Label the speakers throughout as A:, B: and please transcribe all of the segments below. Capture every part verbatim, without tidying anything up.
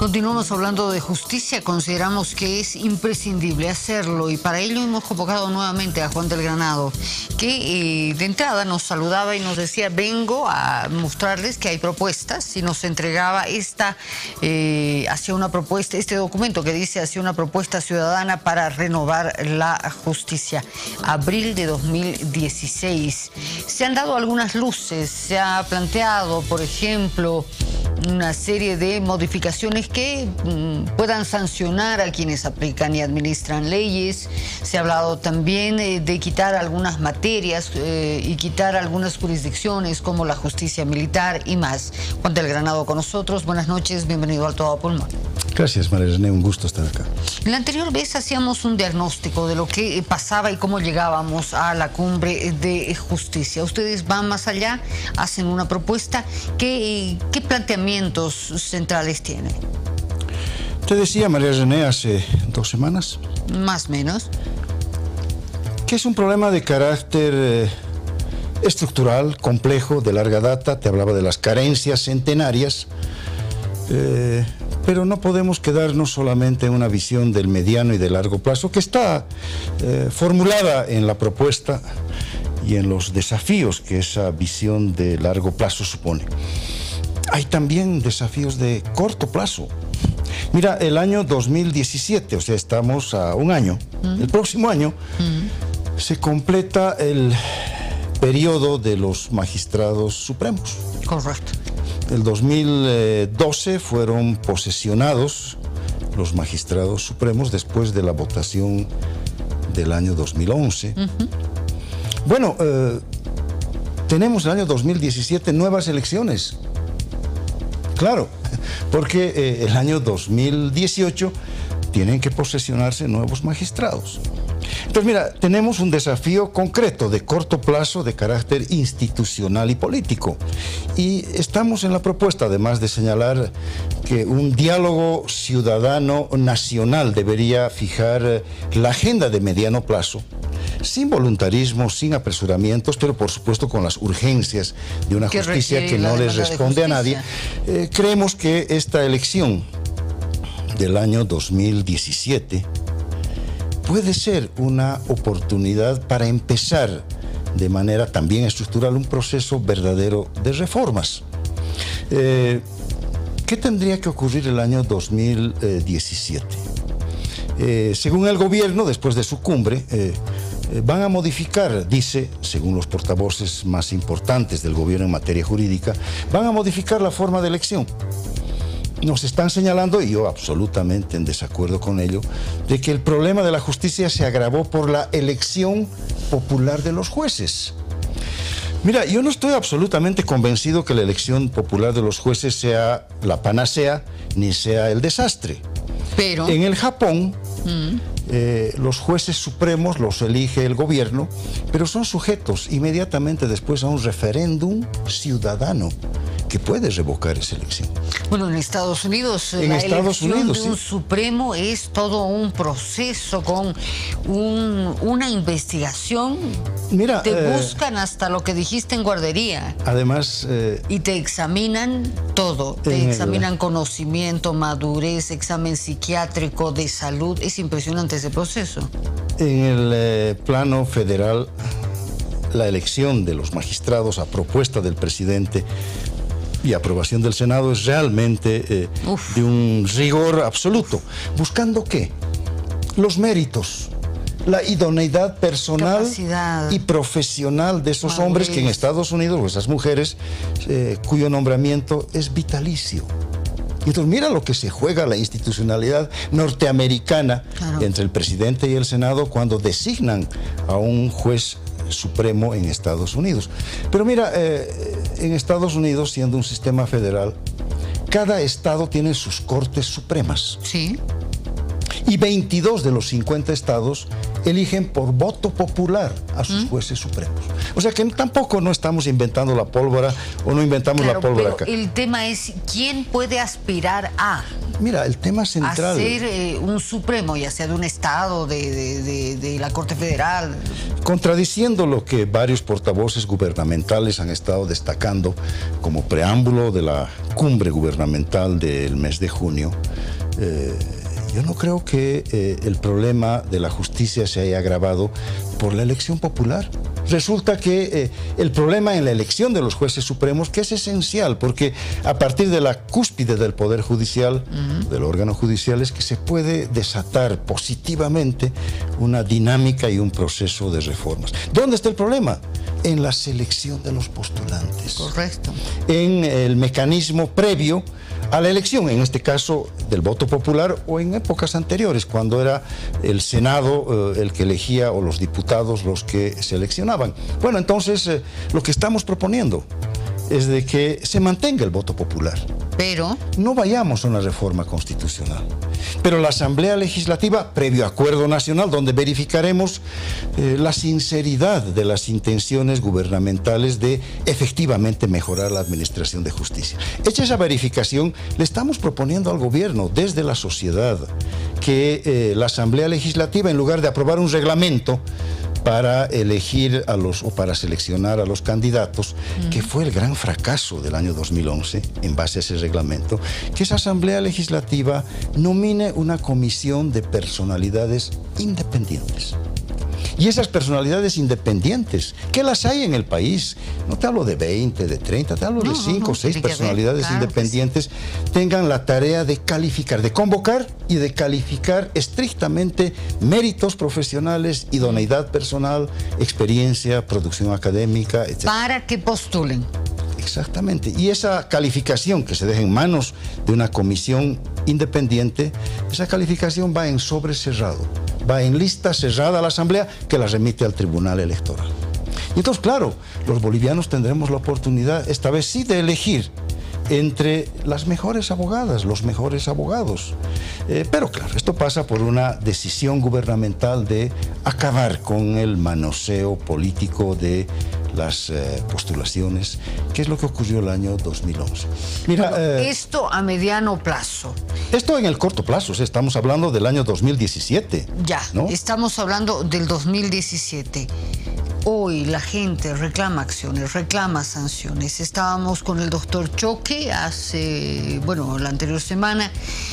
A: Continuamos hablando de justicia. Consideramos que es imprescindible hacerlo y para ello hemos convocado nuevamente a Juan del Granado, que eh, de entrada nos saludaba y nos decía: vengo a mostrarles que hay propuestas, y nos entregaba esta eh, hacia una propuesta, este documento que dice hacia una propuesta ciudadana para renovar la justicia. Abril de dos mil dieciséis. Se han dado algunas luces, se ha planteado, por ejemplo, una serie de modificaciones que mm, puedan sancionar a quienes aplican y administran leyes. Se ha hablado también eh, de quitar algunas materias eh, y quitar algunas jurisdicciones como la justicia militar y más. Juan del Granado con nosotros. Buenas noches, bienvenido al Todo Pulmón.
B: Gracias, María René, un gusto estar acá.
A: En la anterior vez hacíamos un diagnóstico de lo que pasaba y cómo llegábamos a la cumbre de justicia. Ustedes van más allá, hacen una propuesta. ¿Qué, qué planteamientos centrales tiene?
B: Te decía, María René, hace dos semanas.
A: Más o menos.
B: Que es un problema de carácter eh, estructural, complejo, de larga data. Te hablaba de las carencias centenarias. Eh, pero no podemos quedarnos solamente en una visión del mediano y de largo plazo que está eh, formulada en la propuesta y en los desafíos que esa visión de largo plazo supone. Hay también desafíos de corto plazo. Mira, el año dos mil diecisiete, o sea, estamos a un año, uh-huh. el próximo año, uh-huh. se completa el periodo de los magistrados supremos.
A: Correcto.
B: El dos mil doce fueron posesionados los magistrados supremos después de la votación del año dos mil once. Uh-huh. Bueno, eh, tenemos el año dos mil diecisiete nuevas elecciones. Claro, porque eh, el año dos mil dieciocho tienen que posesionarse nuevos magistrados. Entonces, mira, tenemos un desafío concreto de corto plazo de carácter institucional y político. Y estamos en la propuesta, además de señalar que un diálogo ciudadano nacional debería fijar la agenda de mediano plazo, sin voluntarismo, sin apresuramientos, pero por supuesto con las urgencias de una justicia que no les responde a nadie. Eh, creemos que esta elección del año dos mil diecisiete puede ser una oportunidad para empezar de manera también estructural un proceso verdadero de reformas. Eh, ¿Qué tendría que ocurrir el año dos mil diecisiete? Eh, según el gobierno, después de su cumbre, eh, van a modificar, dice, según los portavoces más importantes del gobierno en materia jurídica, van a modificar la forma de elección. Nos están señalando, y yo absolutamente en desacuerdo con ello, de que el problema de la justicia se agravó por la elección popular de los jueces. Mira, yo no estoy absolutamente convencido que la elección popular de los jueces sea la panacea, ni sea el desastre.
A: Pero
B: en el Japón,
A: mm.
B: eh, los jueces supremos los elige el gobierno, pero son sujetos inmediatamente después a un referéndum ciudadano que puede revocar esa elección.
A: Bueno, en Estados Unidos
B: en
A: la
B: Estados
A: elección
B: Unidos,
A: de un
B: sí.
A: supremo es todo un proceso con un, una investigación.
B: Mira,
A: te
B: eh,
A: buscan hasta lo que dijiste en guardería.
B: Además, eh,
A: y te examinan todo. Te
B: el,
A: examinan conocimiento, madurez, examen psiquiátrico, de salud. Es impresionante ese proceso.
B: En el eh, plano federal, la elección de los magistrados a propuesta del presidente y aprobación del Senado es realmente eh, de un rigor absoluto. ¿Buscando qué? Los méritos, la idoneidad personal
A: Capacidad,
B: y profesional de esos
A: madurez.
B: hombres que en Estados Unidos, o esas mujeres, eh, cuyo nombramiento es vitalicio. Y entonces mira lo que se juega la institucionalidad norteamericana, claro, entre el presidente y el Senado cuando designan a un juez supremo en Estados Unidos. Pero mira, eh, en Estados Unidos, siendo un sistema federal, cada estado tiene sus cortes supremas.
A: Sí.
B: Y veintidós de los cincuenta estados eligen por voto popular a sus ¿Mm? jueces supremos. O sea que tampoco no estamos inventando la pólvora o no inventamos
A: claro,
B: la pólvora
A: pero
B: acá.
A: El tema es quién puede aspirar a.
B: Mira, el tema central...
A: Hacer eh, un supremo, ya sea de un Estado, de, de, de, de la Corte Federal.
B: Contradiciendo lo que varios portavoces gubernamentales han estado destacando como preámbulo de la cumbre gubernamental del mes de junio, eh, yo no creo que eh, el problema de la justicia se haya agravado por la elección popular. Resulta que eh, el problema en la elección de los jueces supremos, que es esencial, porque a partir de la cúspide del Poder Judicial, uh-huh. del órgano judicial, es que se puede desatar positivamente una dinámica y un proceso de reformas. ¿Dónde está el problema? En la selección de los postulantes.
A: Correcto.
B: En el mecanismo previo a la elección, en este caso del voto popular, o en épocas anteriores, cuando era el Senado eh, el que elegía o los diputados los que seleccionaban. Bueno, entonces eh, lo que estamos proponiendo es de que se mantenga el voto popular.
A: Pero...
B: no vayamos a una reforma constitucional. Pero la Asamblea Legislativa, previo acuerdo nacional, donde verificaremos eh, la sinceridad de las intenciones gubernamentales de efectivamente mejorar la administración de justicia. Hecha esa verificación, le estamos proponiendo al gobierno, desde la sociedad, que eh, la Asamblea Legislativa, en lugar de aprobar un reglamento para elegir a los o para seleccionar a los candidatos, mm. que fue el gran fracaso del año dos mil once, en base a ese reglamento, que esa Asamblea Legislativa nomine una comisión de personalidades independientes. Y esas personalidades independientes, que las hay en el país, no te hablo de veinte, de treinta, te hablo no, de cinco o no, seis personalidades ver, claro, independientes, sí. tengan la tarea de calificar, de convocar y de calificar estrictamente méritos profesionales, idoneidad personal, experiencia, producción académica, etcétera.
A: Para que postulen.
B: Exactamente. Y esa calificación que se deja en manos de una comisión independiente, esa calificación va en sobre cerrado, va en lista cerrada a la Asamblea, que la remite al Tribunal Electoral. Y entonces, claro, los bolivianos tendremos la oportunidad, esta vez sí, de elegir entre las mejores abogadas, los mejores abogados. Eh, pero claro, esto pasa por una decisión gubernamental de acabar con el manoseo político de las eh, postulaciones, que es lo que ocurrió el año dos mil once. Mira,
A: bueno,
B: eh,
A: esto a mediano plazo.
B: Esto en el corto plazo, o sea, estamos hablando del año dos mil diecisiete.
A: Ya, ¿no? Estamos hablando del dos mil diecisiete. Hoy la gente reclama acciones, reclama sanciones. Estábamos con el doctor Choque hace, bueno, la anterior semana,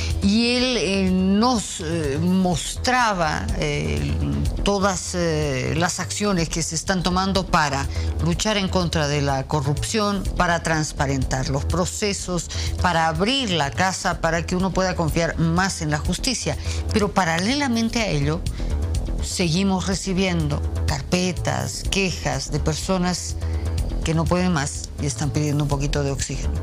A: y él eh, nos eh, mostraba eh, todas eh, las acciones que se están tomando para luchar en contra de la corrupción, para transparentar los procesos, para abrir la casa para que uno pueda confiar más en la justicia. Pero paralelamente a ello, seguimos recibiendo carpetas, quejas de personas que no pueden más y están pidiendo un poquito de oxígeno.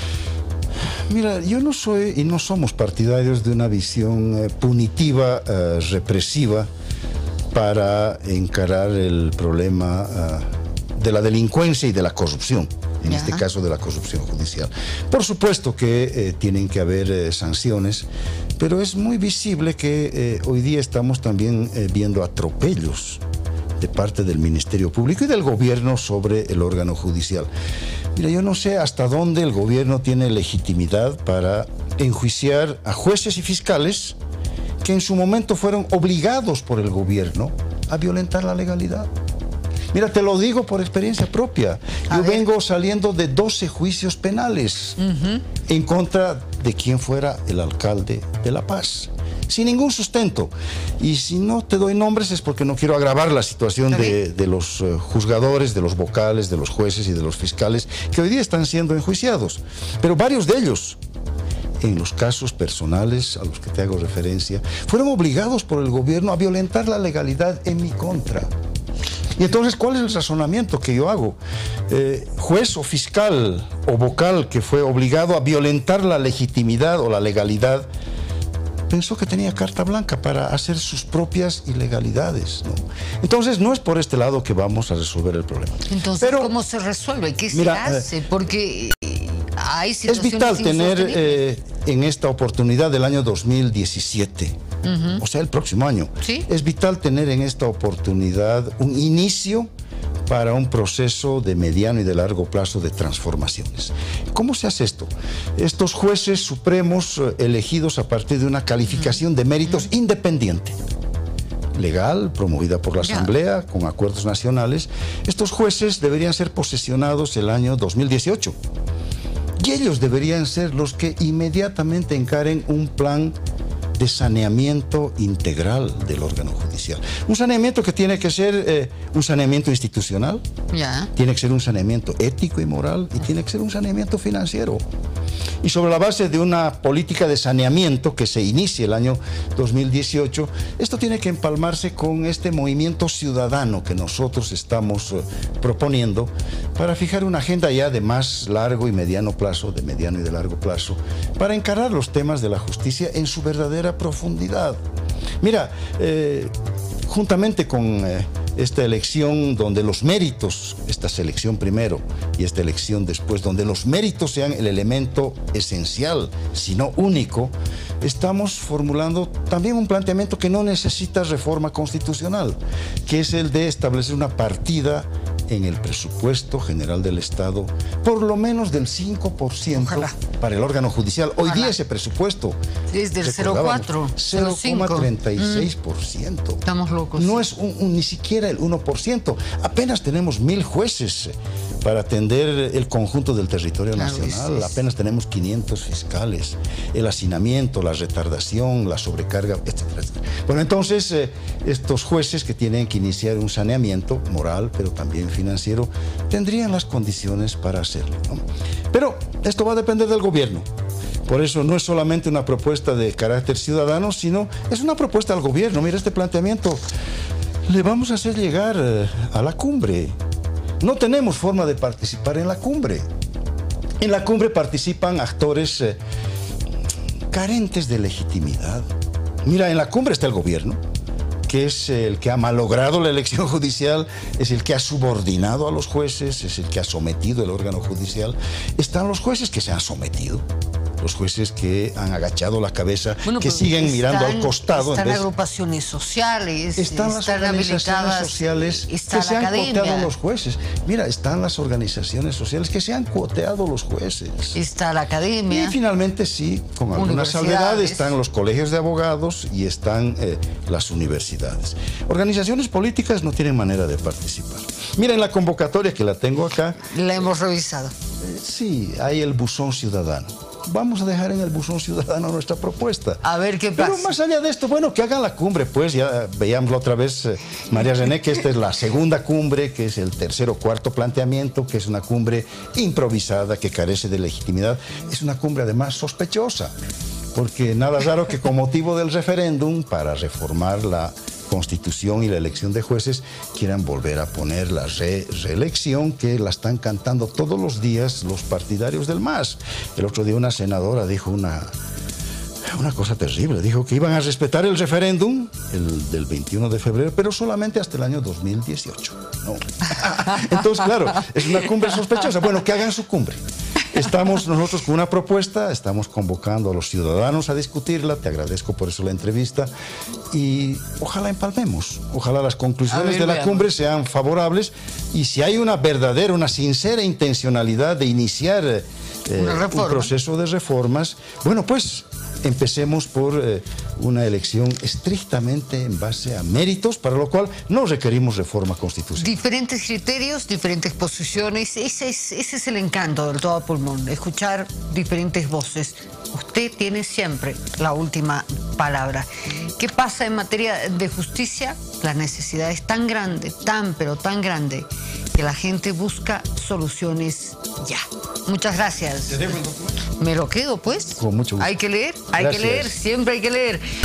B: Mira, yo no soy y no somos partidarios de una visión eh, punitiva, eh, represiva, para encarar el problema eh, de la delincuencia y de la corrupción. En Ajá. este caso de la corrupción judicial. Por supuesto que eh, tienen que haber eh, sanciones, pero es muy visible que eh, hoy día estamos también eh, viendo atropellos de parte del Ministerio Público y del gobierno sobre el órgano judicial. Mira, yo no sé hasta dónde el gobierno tiene legitimidad para enjuiciar a jueces y fiscales que en su momento fueron obligados por el gobierno a violentar la legalidad. Mira, te lo digo por experiencia propia. A Yo ver. vengo saliendo de doce juicios penales uh-huh. en contra de quien fuera el alcalde de La Paz, sin ningún sustento. Y si no te doy nombres es porque no quiero agravar la situación de, de los uh, juzgadores, de los vocales, de los jueces y de los fiscales que hoy día están siendo enjuiciados. Pero varios de ellos, en los casos personales a los que te hago referencia, fueron obligados por el gobierno a violentar la legalidad en mi contra. Y entonces, ¿cuál es el razonamiento que yo hago? Eh, juez o fiscal o vocal que fue obligado a violentar la legitimidad o la legalidad, pensó que tenía carta blanca para hacer sus propias ilegalidades, ¿no? Entonces, no es por este lado que vamos a resolver el problema.
A: Entonces, Pero, ¿cómo se resuelve? ¿Qué mira, se hace? Porque hay situaciones
B: es vital tener eh, en esta oportunidad del año dos mil diecisiete, uh-huh. o sea, el próximo año, ¿sí? Es vital tener en esta oportunidad un inicio para un proceso de mediano y de largo plazo de transformaciones. ¿Cómo se hace esto? Estos jueces supremos elegidos a partir de una calificación de méritos independiente, legal, promovida por la Asamblea, con acuerdos nacionales. Estos jueces deberían ser posesionados el año dos mil dieciocho. Y ellos deberían ser los que inmediatamente encaren un plan de saneamiento integral del órgano judicial. Un saneamiento que tiene que ser eh, un saneamiento institucional,
A: yeah.
B: tiene que ser un saneamiento ético y moral, y tiene que ser un saneamiento financiero. Y sobre la base de una política de saneamiento que se inicie el año dos mil dieciocho, esto tiene que empalmarse con este movimiento ciudadano que nosotros estamos eh, proponiendo para fijar una agenda ya de más largo y mediano plazo, de mediano y de largo plazo, para encarar los temas de la justicia en su verdadera profundidad. Mira, eh, juntamente con eh, esta elección donde los méritos, esta selección primero y esta elección después, donde los méritos sean el elemento esencial, si no único, estamos formulando también un planteamiento que no necesita reforma constitucional, que es el de establecer una partida en el presupuesto general del Estado, por lo menos del cinco por ciento Ojalá. Para el órgano judicial. Hoy Ojalá. Día ese presupuesto
A: es del cero coma cuatro,
B: cero coma treinta y seis por ciento.
A: Mm. Estamos locos.
B: No
A: sí.
B: es un, un, ni siquiera el uno por ciento. Apenas tenemos mil jueces para atender el conjunto del territorio claro, nacional. Es, es. Apenas tenemos quinientos fiscales. El hacinamiento, la retardación, la sobrecarga, etcétera, etcétera. Bueno, entonces, eh, estos jueces que tienen que iniciar un saneamiento moral, pero también financiero, tendrían las condiciones para hacerlo, ¿no? Pero esto va a depender del gobierno. Por eso no es solamente una propuesta de carácter ciudadano, sino es una propuesta al gobierno. Mira, este planteamiento le vamos a hacer llegar a la cumbre. No tenemos forma de participar en la cumbre. En la cumbre participan actores eh, carentes de legitimidad. Mira, en la cumbre está el gobierno, que es el que ha malogrado la elección judicial, es el que ha subordinado a los jueces, es el que ha sometido el órgano judicial. Están los jueces que se han sometido, los jueces que han agachado la cabeza, bueno, que siguen están, mirando al costado.
A: Están
B: en vez,
A: agrupaciones sociales,
B: están las están organizaciones sociales
A: está
B: que se han
A: academia.
B: cuoteado los jueces. Mira, están las organizaciones sociales que se han cuoteado los jueces.
A: Está la academia.
B: Y finalmente sí, con alguna salvedad, están los colegios de abogados y están eh, las universidades. Organizaciones políticas no tienen manera de participar. Mira, en la convocatoria que la tengo acá.
A: La hemos revisado.
B: Eh, sí, hay el buzón ciudadano. Vamos a dejar en el buzón ciudadano nuestra propuesta.
A: A ver qué pasa.
B: Pero más allá de esto, bueno, que hagan la cumbre, pues ya veíamos otra vez, eh, María René, que esta es la segunda cumbre, que es el tercer o cuarto planteamiento, que es una cumbre improvisada, que carece de legitimidad. Es una cumbre además sospechosa, porque nada raro que con motivo del referéndum para reformar la Constitución y la elección de jueces quieran volver a poner la re reelección que la están cantando todos los días los partidarios del M A S. El otro día una senadora dijo una, una cosa terrible, dijo que iban a respetar el referéndum el del veintiuno de febrero, pero solamente hasta el año dos mil dieciocho. No. Entonces, claro, es una cumbre sospechosa. Bueno, que hagan su cumbre. Estamos nosotros con una propuesta, estamos convocando a los ciudadanos a discutirla, te agradezco por eso la entrevista, y ojalá empalmemos, ojalá las conclusiones ver, de la veamos. cumbre sean favorables, y si hay una verdadera, una sincera intencionalidad de iniciar eh, un proceso de reformas, bueno, pues empecemos por eh, una elección estrictamente en base a méritos, para lo cual no requerimos reforma constitucional.
A: Diferentes criterios, diferentes posiciones, ese es, ese es el encanto del todo a pulmón, escuchar diferentes voces. Usted tiene siempre la última palabra. ¿Qué pasa en materia de justicia? La necesidad es tan grande, tan pero tan grande, que la gente busca soluciones ya. Muchas gracias.
B: ¿Te dejo el documento?
A: Me lo quedo, pues.
B: Con mucho gusto.
A: Hay que leer, hay Gracias. que leer, siempre hay que leer.